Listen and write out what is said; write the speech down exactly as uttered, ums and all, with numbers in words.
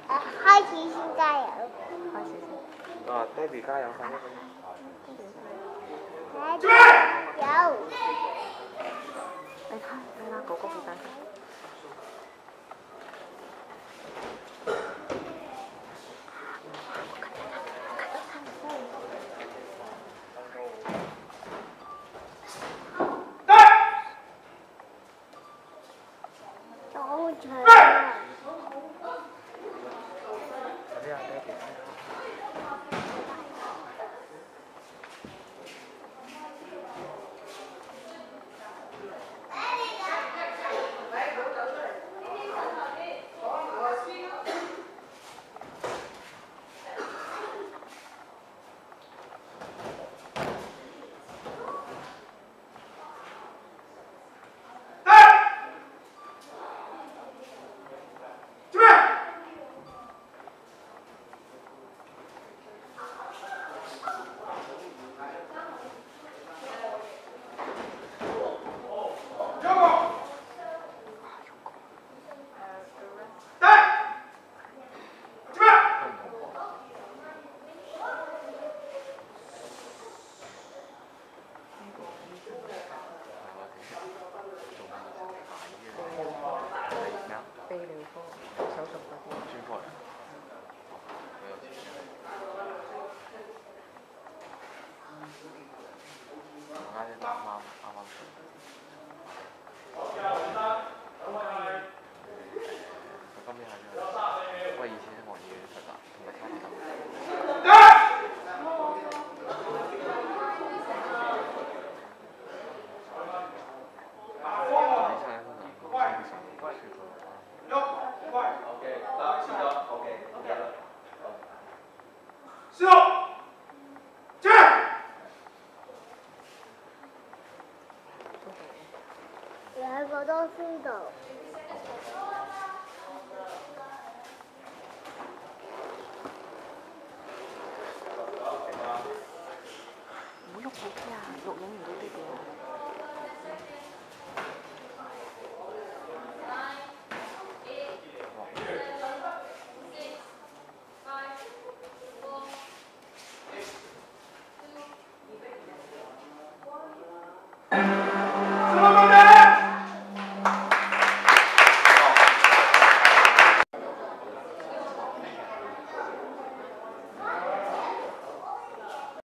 呃，开启性加油。 開始先。 啊，爹哋加油快啲！ 加油！ 你看，你拿狗狗饼干看。 好長啊！ 快啲啊，爹哋！ 泌尿科手術嗰啲。 專科嚟，好有錢嘅。我家姐啱啱啱啱上。佢今年係咗威爾斯親王醫院實習，同埋差唔多。 兩個都輸到。